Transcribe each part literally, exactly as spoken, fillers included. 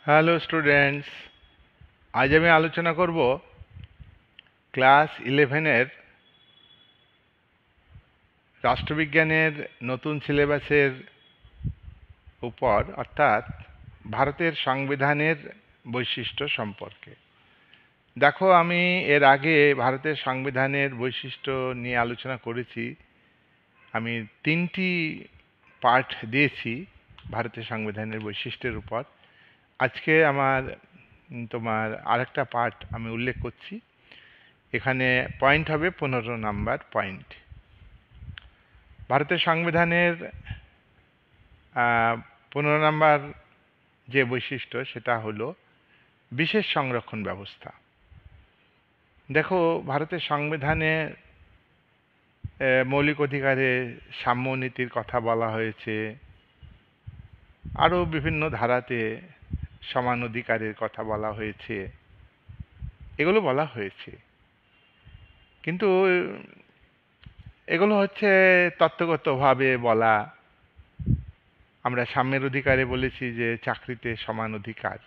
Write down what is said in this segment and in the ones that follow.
Hello students, আজ আমি আলোচনা করব ক্লাস ইলেভেনের রাষ্ট্রবিজ্ঞানের নতুন সিলেবাসের উপর, অর্থাৎ ভারতের সংবিধানের বৈশিষ্ট্য সম্পর্কে। দেখো, আমি এর আগে ভারতের সংবিধানের বৈশিষ্ট্য নিয়ে আলোচনা করেছি। আমি তিনটি পার্ট দিয়েছি ভারতের সংবিধানের বৈশিষ্ট্যের উপর। আজকে আমার তোমার আরেকটা পার্ট আমি উল্লেখ করছি। এখানে পয়েন্ট হবে পনেরো নাম্বার পয়েন্ট। ভারতের সংবিধানের পনেরো নাম্বার যে বৈশিষ্ট্য সেটা হলো বিশেষ সংরক্ষণ ব্যবস্থা। দেখো, ভারতের সংবিধানে মৌলিক অধিকারে সাম্য নীতির কথা বলা হয়েছে, আরও বিভিন্ন ধারাতে সমান অধিকারের কথা বলা হয়েছে, এগুলো বলা হয়েছে। কিন্তু এগুলো হচ্ছে তত্ত্বগতভাবে বলা। আমরা সাম্যের অধিকারে বলেছি যে চাকরিতে সমান অধিকার,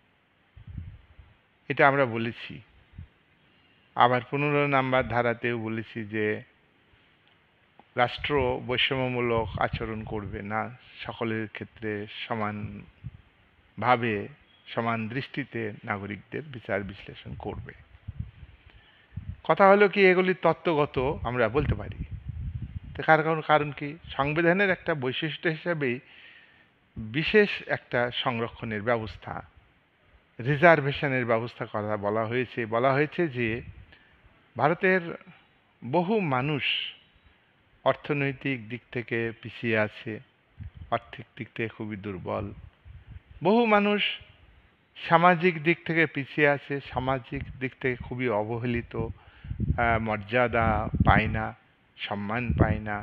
এটা আমরা বলেছি। আবার পনেরো নাম্বার ধারাতেও বলেছি যে রাষ্ট্র বৈষম্যমূলক আচরণ করবে না, সকলের ক্ষেত্রে সমানভাবে সমান দৃষ্টিতে নাগরিকদের বিচার বিশ্লেষণ করবে। কথা হলো কি, এগুলি তত্ত্বগত আমরা বলতে পারি। কারণ কারণ কি, সংবিধানের একটা বৈশিষ্ট্য হিসাবেই বিশেষ একটা সংরক্ষণের ব্যবস্থা, রিজার্ভেশনের ব্যবস্থা কথা বলা হয়েছে। বলা হয়েছে যে ভারতের বহু মানুষ অর্থনৈতিক দিক থেকে পিছিয়ে আছে, আর্থিক দিক থেকে খুবই দুর্বল। বহু মানুষ সামাজিক দিক থেকে পিছিয়ে আছে, সামাজিক দিক থেকে খুবই অবহেলিত, মর্যাদা পায় না, সম্মান পায় না।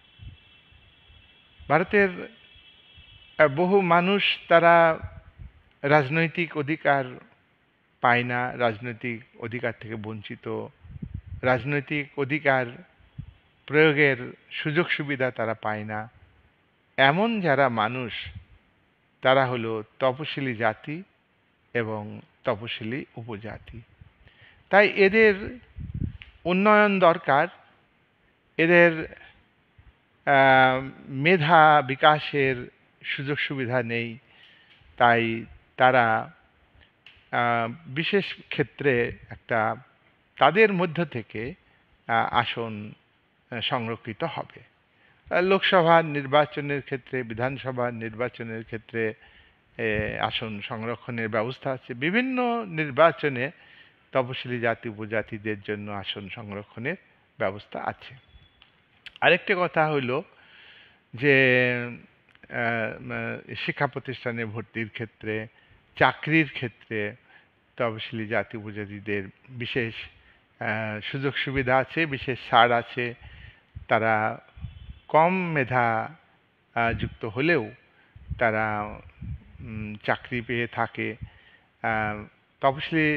ভারতের বহু মানুষ তারা রাজনৈতিক অধিকার পায় না, রাজনৈতিক অধিকার থেকে বঞ্চিত, রাজনৈতিক অধিকার প্রয়োগের সুযোগ সুবিধা তারা পায় না। এমন যারা মানুষ, তারা হলো তপশিলি জাতি এবং তপশিলি উপজাতি। তাই এদের উন্নয়ন দরকার, এদের মেধা বিকাশের সুযোগ সুবিধা নেই। তাই তারা বিশেষ ক্ষেত্রে একটা তাদের মধ্য থেকে আসন সংরক্ষিত হবে। লোকসভা নির্বাচনের ক্ষেত্রে, বিধানসভা নির্বাচনের ক্ষেত্রে আসন সংরক্ষণের ব্যবস্থা আছে। বিভিন্ন নির্বাচনে তপশিলি জাতি উপজাতিদের জন্য আসন সংরক্ষণের ব্যবস্থা আছে। আরেকটি কথা হইল যে শিক্ষা প্রতিষ্ঠানে ভর্তির ক্ষেত্রে, চাকরির ক্ষেত্রে তপশিলি জাতি উপজাতিদের বিশেষ সুযোগ সুবিধা আছে, বিশেষ ছাড় আছে। তারা কম মেধা যুক্ত হলেও তারা চাকরি পেয়ে থাকে। তপশিলি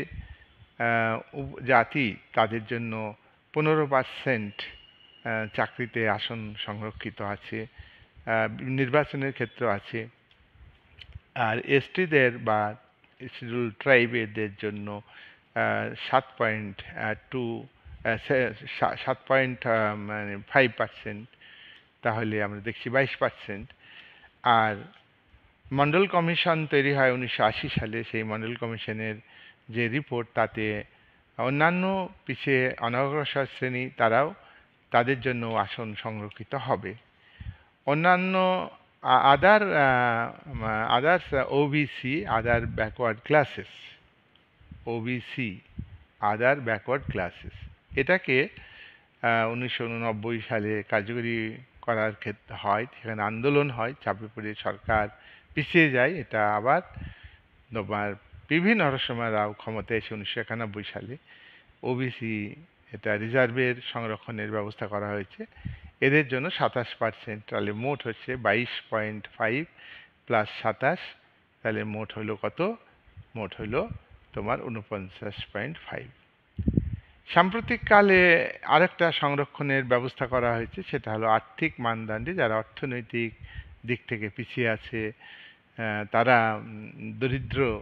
জাতি, তাদের জন্য পনেরো পার্সেন্ট চাকরিতে আসন সংরক্ষিত আছে, নির্বাচনের ক্ষেত্র আছে। আর এসটিদের বা শিডিউল ট্রাইবেদের জন্য সাত পয়েন্ট টু সাত পয়েন্ট মানে ফাইভ পার্সেন্ট, তাহলে আমরা দেখছি বাইশ পার্সেন্ট। আর মণ্ডল কমিশন তৈরি হয় উনিশশো আশি সালে। সেই মণ্ডল কমিশনের যে রিপোর্ট, তাতে অন্যান্য পিছিয়ে অনগ্রসর শ্রেণী, তারাও তাদের জন্য আসন সংরক্ষিত হবে। অন্যান্য other others OBC, other backward classes, OBC other backward classes, এটাকে উনিশশো উননব্বই সালে কার্যকরী করার ক্ষেত্রে হয়, সেখানে আন্দোলন হয়, চাপে পড়ে সরকার পিছিয়ে যায়। এটা আবার তোমার পিভি নরসিংহ রাও ক্ষমতায় এসে উনিশশো একানব্বই সালে ওবিসি, এটা রিজার্ভের সংরক্ষণের ব্যবস্থা করা হয়েছে। এদের জন্য সাতাশ পার্সেন্ট, তাহলে মোট হচ্ছে বাইশ পয়েন্ট ফাইভ প্লাস সাতাশ, তাহলে মোট হইল কত? মোট হইল তোমার উনপঞ্চাশ পয়েন্ট ফাইভ। সাম্প্রতিককালে আরেকটা সংরক্ষণের ব্যবস্থা করা হয়েছে, সেটা হলো আর্থিক মানদণ্ডে যারা অর্থনৈতিক দিক থেকে পিছিয়ে আছে, তারা দরিদ্র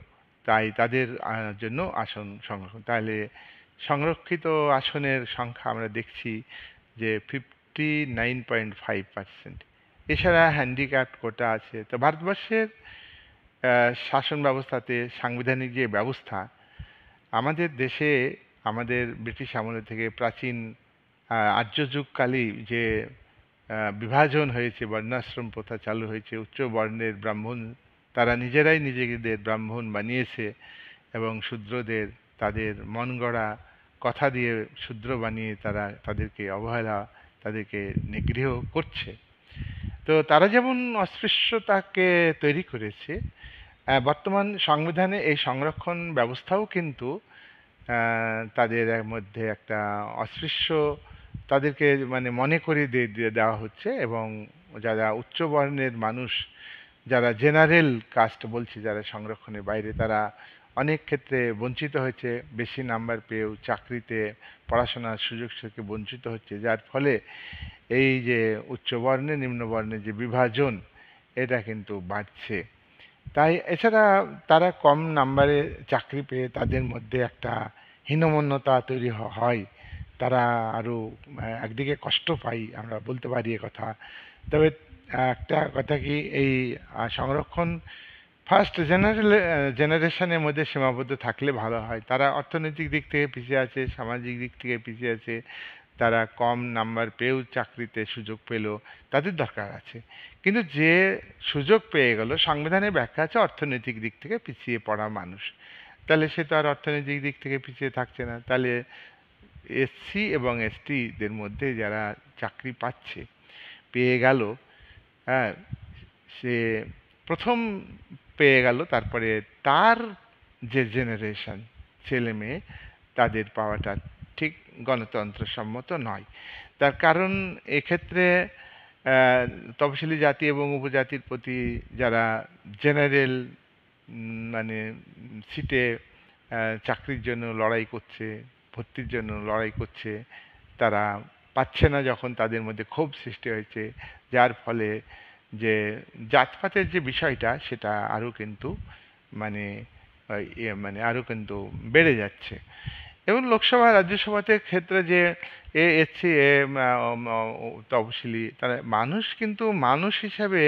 তাই তাদের আহ, জন্য আসন সংরক্ষণ। তাহলে সংরক্ষিত আসনের সংখ্যা আমরা দেখছি যে fifty nine point five percent. এছাড়া হ্যান্ডিক্যাপ কোটা আছে। তো ভারতবর্ষের আহ, শাসন ব্যবস্থাতে সাংবিধানিক যে ব্যবস্থা, আমাদের দেশে আমাদের ব্রিটিশ আমলে থেকে প্রাচীন আহ, আর্য যুগকালেই যে আহ, বিভাজন হয়েছে, বর্ণাশ্রম প্রথা চালু হয়েছে, উচ্চ বর্ণের ব্রাহ্মণ তারা নিজেরাই নিজেদের ব্রাহ্মণ বানিয়েছে এবং শূদ্রদের তাদের মন গড়া কথা দিয়ে শূদ্র বানিয়ে তারা তাদেরকে অবহেলা, তাদেরকে নিগৃহ করছে। তো তারা যেমন অস্পৃশ্যতাকে তৈরি করেছে, আহ, বর্তমান সংবিধানে এই সংরক্ষণ ব্যবস্থাও কিন্তু আহ, তাদের এর মধ্যে একটা অস্পৃশ্য তাদেরকে মানে মনে করিয়ে দিয়ে দিয়ে দেওয়া হচ্ছে। এবং যারা উচ্চ বর্ণের মানুষ, যারা জেনারেল কাস্ট বলছে, যারা সংরক্ষণের বাইরে, তারা অনেক ক্ষেত্রে বঞ্চিত হয়েছে, বেশি নাম্বার পেয়েও চাকরিতে পড়াশোনার সুযোগ থেকে বঞ্চিত হচ্ছে, যার ফলে এই যে উচ্চ বর্ণে নিম্ন বর্ণের যে বিভাজন, এটা কিন্তু বাড়ছে। তাই এছাড়া তারা কম নাম্বারে চাকরি পেয়ে তাদের মধ্যে একটা হীনমন্যতা তৈরি হ- হয়, তারা আরও একদিকে কষ্ট পাই, আমরা বলতে পারি এ কথা। তবে আহ, একটা কথা কি, এই আহ, সংরক্ষণ ফার্স্ট জেনারেল জেনারেশনের মধ্যে সীমাবদ্ধ থাকলে ভালো হয়। তারা অর্থনৈতিক দিক থেকে পিছিয়ে আছে, সামাজিক দিক থেকে পিছিয়ে আছে, তারা কম নাম্বার পেয়েও চাকরিতে সুযোগ পেল, তাদের দরকার আছে। কিন্তু যে সুযোগ পেয়ে গেল, সংবিধানের ব্যাখ্যা আছে অর্থনৈতিক দিক থেকে পিছিয়ে পড়া মানুষ, তাহলে সে তো আর অর্থনৈতিক দিক থেকে পিছিয়ে থাকছে না। তাহলে এসসি এবং এসটিদের মধ্যে যারা চাকরি পাচ্ছে, পেয়ে গেল, হ্যাঁ, সে প্রথম পেয়ে গেল, তারপরে তার যে জেনারেশন ছেলে মেয়ে, তাদের পাওয়াটা ঠিক গণতন্ত্রসম্মত নয়। তার কারণ এক্ষেত্রে আহ, তফসিলি জাতি এবং উপজাতির প্রতি যারা জেনারেল মানে সিটে আহ, চাকরির জন্য লড়াই করছে, ভর্তির জন্য লড়াই করছে, তারা পাচ্ছে না, যখন তাদের মধ্যে ক্ষোভ সৃষ্টি হয়েছে, যার ফলে যে জাতপাতের যে বিষয়টা, সেটা আরও কিন্তু মানে আহ, ইয়ে মানে আরও কিন্তু বেড়ে যাচ্ছে। এবং লোকসভা রাজ্যসভাতে ক্ষেত্রে যে এ এসছি এ তফসিলি, তারা মানুষ কিন্তু মানুষ হিসাবে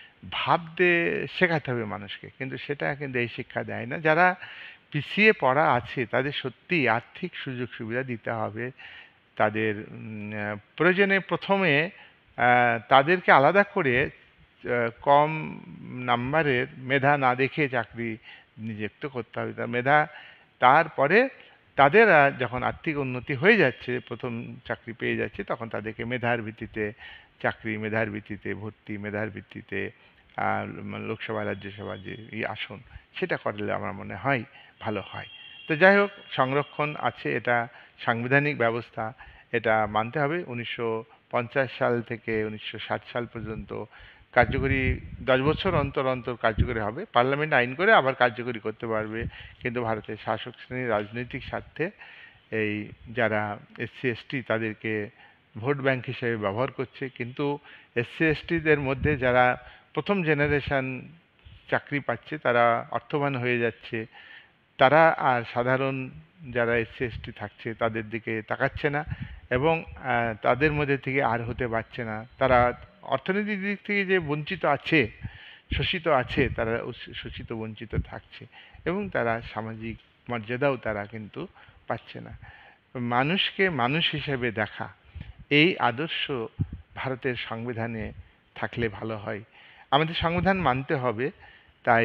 ভাবতে শেখাতে হবে মানুষকে, কিন্তু সেটা কিন্তু এই শিক্ষা দেয় না। যারা পিছিয়ে পড়া আছে তাদের সত্যি আর্থিক সুযোগ সুবিধা দিতে হবে। তাদের উম, আহ, প্রয়োজনে প্রথমে আহ, তাদেরকে আলাদা করে আহ, কম নাম্বারের মেধা না দেখে চাকরি নিযুক্ত করতে হবে। তার মেধা, তারপরে তাদের আহ, যখন আর্থিক উন্নতি হয়ে যাচ্ছে, প্রথম চাকরি পেয়ে যাচ্ছে, তখন তাদেরকে মেধার ভিত্তিতে চাকরি, মেধার ভিত্তিতে ভর্তি, মেধার ভিত্তিতে আহ, মানে লোকসভা রাজ্যসভা যে এই আসন, সেটা করলে আমার মনে হয় ভালো হয়। তো যাই হোক, সংরক্ষণ আছে, এটা সাংবিধানিক ব্যবস্থা, এটা মানতে হবে। উনিশশো পঞ্চাশ সাল থেকে উনিশশো ষাট সাল পর্যন্ত কার্যকরী, দশ বছর অন্তর অন্তর কার্যকরী হবে, পার্লামেন্ট আইন করে আবার কার্যকরী করতে পারবে। কিন্তু ভারতের শাসক শ্রেণীর রাজনৈতিক স্বার্থে এই যারা এসসি এসটি তাদেরকে ভোট ব্যাংক হিসেবে ব্যবহার করছে। কিন্তু এসসি এসটিদের মধ্যে যারা প্রথম জেনারেশন চাকরি পাচ্ছে, তারা অর্থবান হয়ে যাচ্ছে, তারা আর সাধারণ যারা এসসি এসটি থাকছে তাদের দিকে তাকাচ্ছে না, এবং আহ, তাদের মধ্যে থেকে আর হতে পারছে না। তারা অর্থনৈতিক দিক থেকে যে বঞ্চিত আছে, শোষিত আছে, তারা উস- শোষিত বঞ্চিত থাকছে, এবং তারা সামাজিক মর্যাদাও তারা কিন্তু পাচ্ছে না। মানুষকে মানুষ হিসেবে দেখা, এই আদর্শ ভারতের সংবিধানে থাকলে ভালো হয়। আমাদের সংবিধান মানতে হবে। তাই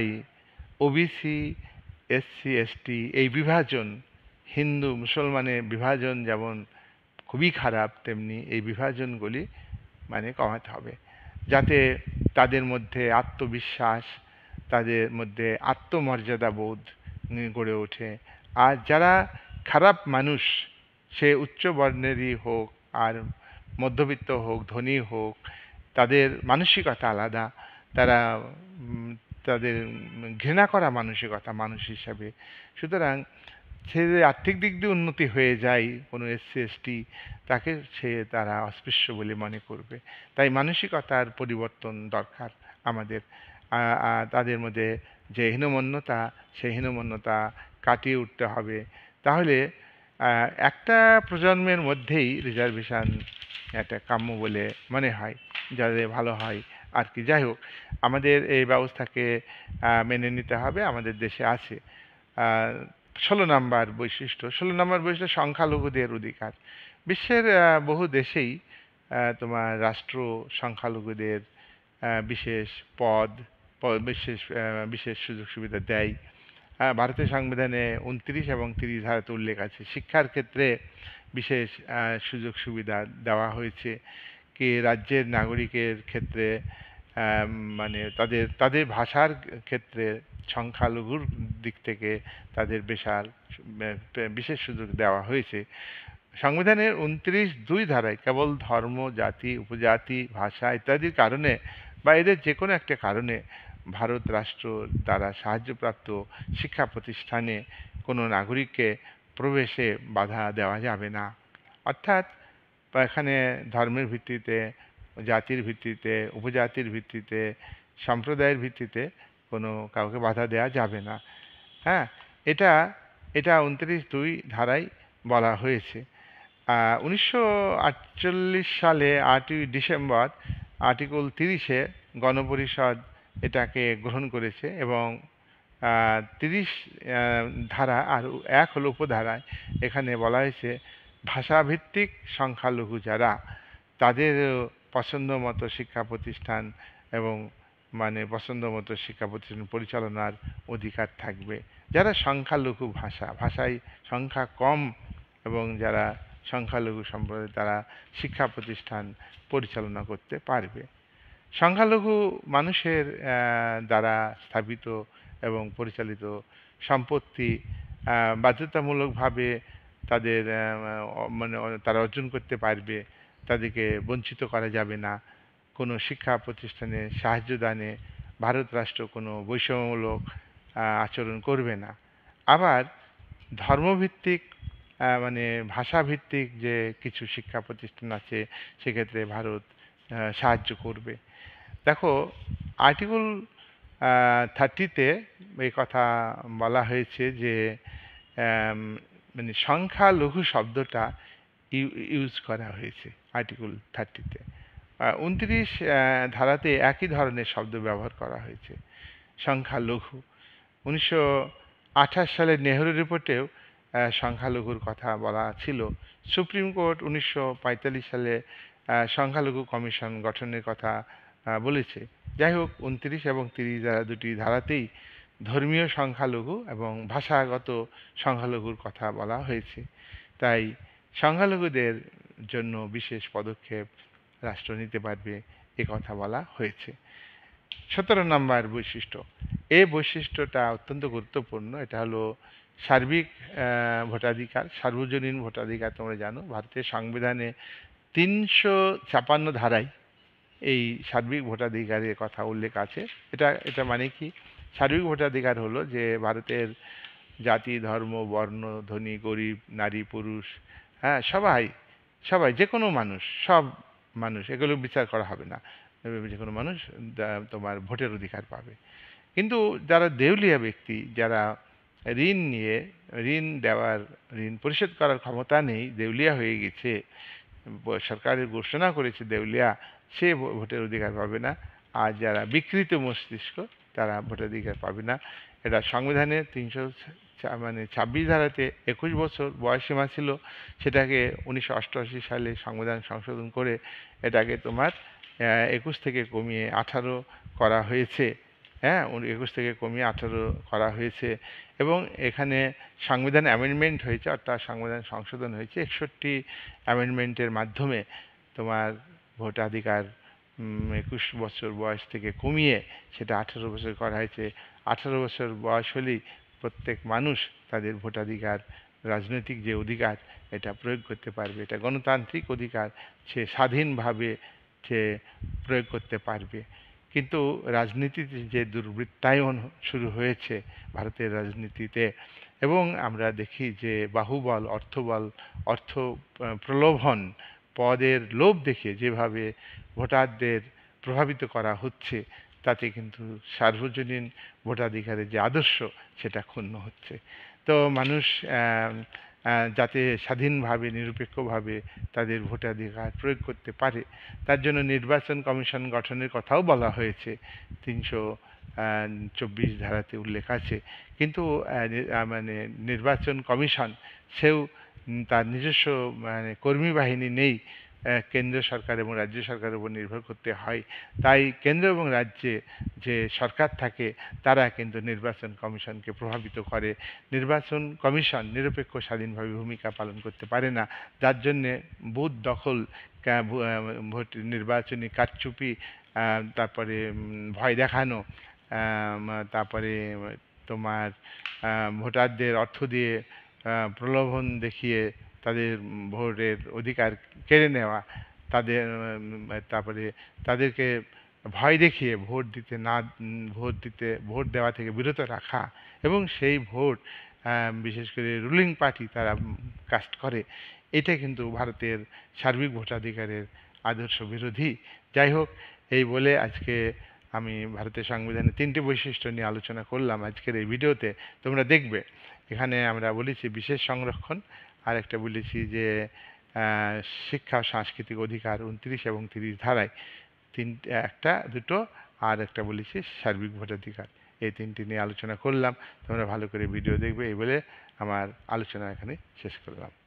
ওবিসি, এসসি এসটি এই বিভাজন, হিন্দু মুসলমানের বিভাজন যেমন খুবই খারাপ, তেমনি এই বিভাজনগুলি মানে কমাতে হবে, যাতে তাদের মধ্যে আত্মবিশ্বাস, তাদের মধ্যে আত্মমর্যাদা বোধ উম, গড়ে ওঠে। আর যারা খারাপ মানুষ, সে উচ্চ বর্ণেরই হোক আর মধ্যবিত্ত হোক, ধনী হোক, তাদের মানসিকতা আলাদা। তারা উম, তাদের উম, ঘৃণা করা মানসিকতা মানুষ হিসাবে। সুতরাং সে যে আর্থিক দিক দিয়ে উন্নতি হয়ে যায় কোনো এসসি এসটি, তাকে সে তারা অস্পৃশ্য বলে মনে করবে। তাই মানসিকতার পরিবর্তন দরকার। আমাদের তাদের মধ্যে যে হীনমন্যতা, সেই হীনমন্যতা কাটিয়ে উঠতে হবে। তাহলে একটা প্রজন্মের মধ্যেই রিজার্ভেশন একটা কাম্য বলে মনে হয়, যাতে ভালো হয় আর কি। যাই হোক, আমাদের এই ব্যবস্থাকে মেনে নিতে হবে। আমাদের দেশে আছে ষোলো নম্বর বৈশিষ্ট্য। ষোলো নম্বর বৈশিষ্ট্য সংখ্যালঘুদের অধিকার। বিশ্বের বহু দেশেই তোমার রাষ্ট্র সংখ্যালঘুদের বিশেষ পদ, বিশেষ বিশেষ সুযোগ সুবিধা দেয়। ভারতীয় সংবিধানে উনত্রিশ এবং তিরিশ ধারাতে উল্লেখ আছে। শিক্ষার ক্ষেত্রে বিশেষ সুযোগ সুবিধা দেওয়া হয়েছে। কি রাজ্যের নাগরিকের ক্ষেত্রে মানে তাদের তাদের ভাষার ক্ষেত্রে সংখ্যালঘুর দিক থেকে তাদের বিশাল বিশেষ সুযোগ দেওয়া হয়েছে। সংবিধানের উনত্রিশ দুই ধারায় কেবল ধর্ম, জাতি, উপজাতি, ভাষা ইত্যাদির কারণে বা এদের যে কোনো একটা কারণে ভারত রাষ্ট্র দ্বারা সাহায্যপ্রাপ্ত শিক্ষা প্রতিষ্ঠানে কোনো নাগরিককে প্রবেশে বাধা দেওয়া যাবে না। অর্থাৎ এখানে ধর্মের ভিত্তিতে, জাতির ভিত্তিতে, উপজাতির ভিত্তিতে, সম্প্রদায়ের ভিত্তিতে কোনো কাউকে বাধা দেওয়া যাবে না। হ্যাঁ, এটা এটা উনত্রিশ দুই ধারায় বলা হয়েছে। উনিশশো আটচল্লিশ সালে আটই ডিসেম্বর আর্টিকেল তিরিশে গণপরিষদ এটাকে গ্রহণ করেছে এবং তিরিশ ধারা আর এক হলো উপধারায় এখানে বলা হয়েছে ভাষাভিত্তিক সংখ্যালঘু যারা, তাদের পছন্দ মতো শিক্ষা প্রতিষ্ঠান এবং মানে পছন্দ মতো শিক্ষা প্রতিষ্ঠান পরিচালনার অধিকার থাকবে। যারা সংখ্যালঘু ভাষা ভাষায় সংখ্যা কম এবং যারা সংখ্যালঘু সম্প্রদায়, তারা শিক্ষা প্রতিষ্ঠান পরিচালনা করতে পারবে। সংখ্যালঘু মানুষের দ্বারা স্থাপিত এবং পরিচালিত সম্পত্তি বাধ্যতামূলকভাবে তাদের মানে তারা অর্জন করতে পারবে, তাদেরকে বঞ্চিত করা যাবে না। কোনো শিক্ষা প্রতিষ্ঠানে সাহায্য দানে ভারত রাষ্ট্র কোনো বৈষম্যমূলক আচরণ করবে না। আবার ধর্মভিত্তিক মানে ভাষাভিত্তিক যে কিছু শিক্ষা প্রতিষ্ঠান আছে, সেক্ষেত্রে ভারত সাহায্য করবে। দেখো, আর্টিকেল থার্টিতে এই কথা বলা হয়েছে যে মানে সংখ্যালঘু শব্দটা ইউজ করা হয়েছে আর্টিকেল থার্টিতে। উনত্রিশ ধারাতে একই ধরনের শব্দ ব্যবহার করা হয়েছে, সংখ্যালঘু। উনিশশো আঠাশ সালের নেহেরু রিপোর্টেও সংখ্যালঘুর কথা বলা ছিল। সুপ্রিম কোর্ট উনিশশো পঁয়তাল্লিশ সালে সংখ্যালঘু কমিশন গঠনের কথা বলেছে। যাই হোক, উনত্রিশ এবং তিরিশ ধারা দুটি ধারাতেই ধর্মীয় সংখ্যালঘু এবং ভাষাগত সংখ্যালঘুর কথা বলা হয়েছে। তাই সংখ্যালঘুদের জন্য বিশেষ পদক্ষেপ রাষ্ট্র নিতে পারবে, এ কথা বলা হয়েছে। সতেরো নম্বর বৈশিষ্ট্য। এই বৈশিষ্ট্যটা অত্যন্ত গুরুত্বপূর্ণ। এটা হলো সার্বিক ভোটাধিকার, সার্বজনীন ভোটাধিকার। তোমরা জানো ভারতের সংবিধানে তিনশো ছাপান্ন ধারায় এই সার্বিক ভোটাধিকারের কথা উল্লেখ আছে। এটা এটা মানে কি? সার্বিক ভোটাধিকার হলো যে ভারতের জাতি, ধর্ম, বর্ণ, ধনী, গরিব, নারী, পুরুষ, হ্যাঁ সবাই সবাই যে কোনো মানুষ, সব মানুষ, এগুলো বিচার করা হবে না। যে কোনো মানুষ তোমার ভোটের অধিকার পাবে। কিন্তু যারা দেউলিয়া ব্যক্তি, যারা ঋণ নিয়ে ঋণ দেওয়ার ঋণ পরিশোধ করার ক্ষমতা নেই, দেউলিয়া হয়ে গেছে, সরকারের ঘোষণা করেছে দেউলিয়া, সে ভোটের অধিকার পাবে না। আর যারা বিকৃত মস্তিষ্ক, তারা ভোটাধিকার পাবে না। এটা সংবিধানের তিনশো মানে ছাব্বিশ ধারাতে একুশ বছর বয়সীমা ছিল, সেটাকে উনিশশো অষ্টআশি সালে সংবিধান সংশোধন করে এটাকে তোমার একুশ থেকে কমিয়ে আঠারো করা হয়েছে। হ্যাঁ, একুশ থেকে কমিয়ে আঠারো করা হয়েছে এবং এখানে সংবিধান অ্যামেন্ডমেন্ট হয়েছে, অর্থাৎ সংবিধান সংশোধন হয়েছে। একষট্টি অ্যামেন্ডমেন্টের মাধ্যমে তোমার ভোটাধিকার একুশ বছর বয়স থেকে কমিয়ে সেটা আঠারো বছর করা হয়েছে। আঠারো বছর বয়স হলেই প্রত্যেক মানুষ তাদের ভোটাধিকার, রাজনৈতিক যে অধিকার, এটা প্রয়োগ করতে পারবে। এটা গণতান্ত্রিক অধিকার, সে স্বাধীনভাবে সে প্রয়োগ করতে পারবে। কিন্তু রাজনীতিতে যে দুর্বৃত্তায়ন শুরু হয়েছে ভারতের রাজনীতিতে, এবং আমরা দেখি যে বাহুবল, অর্থবল, অর্থ প্রলোভন, পদের লোভ দেখে যেভাবে ভোটারদের প্রভাবিত করা হচ্ছে, তাতে কিন্তু সার্বজনীন ভোটাধিকারের যে আদর্শ সেটা ক্ষুণ্ণ হচ্ছে। তো মানুষ যাতে স্বাধীনভাবে নিরপেক্ষভাবে তাদের ভোটাধিকার প্রয়োগ করতে পারে, তার জন্য নির্বাচন কমিশন গঠনের কথাও বলা হয়েছে, তিনশো চব্বিশ ধারাতে উল্লেখ আছে। কিন্তু মানে নির্বাচন কমিশন সেও তার নিজস্ব মানে কর্মী বাহিনী নেই, কেন্দ্র সরকার এবং রাজ্য সরকারের উপর নির্ভর করতে হয়। তাই কেন্দ্র এবং রাজ্যে যে সরকার থাকে তারা কিন্তু নির্বাচন কমিশনকে প্রভাবিত করে। নির্বাচন কমিশন নিরপেক্ষ স্বাধীনভাবে ভূমিকা পালন করতে পারে না, যার জন্যে বুথ দখল, ভোট নির্বাচনী কারচুপি, তারপরে ভয় দেখানো, তারপরে তোমার ভোটারদের অর্থ দিয়ে প্রলোভন দেখিয়ে তাদের ভোটের অধিকার কেড়ে নেওয়া, তাদের তারপরে তাদেরকে ভয় দেখিয়ে ভোট দিতে না ভোট দিতে ভোট দেওয়া থেকে বিরত রাখা, এবং সেই ভোট বিশেষ করে রুলিং পার্টি তারা কাস্ট করে, এটা কিন্তু ভারতের সার্বিক ভোটাধিকারের আদর্শ বিরোধী। যাই হোক, এই বলে আজকে আমি ভারতের সংবিধানের তিনটি বৈশিষ্ট্য নিয়ে আলোচনা করলাম আজকের এই ভিডিওতে। তোমরা দেখবে এখানে আমরা বলেছি বিশেষ সংরক্ষণ, আর একটা বলেছি যে শিক্ষা ও সাংস্কৃতিক অধিকার উনত্রিশ এবং তিরিশ ধারায়, তিন একটা দুটো, আর একটা বলেছি সার্বিক ভোটাধিকার। এই তিনটি নিয়ে আলোচনা করলাম। তোমরা ভালো করে ভিডিও দেখবে, এই বলে আমার আলোচনা এখানে শেষ করলাম।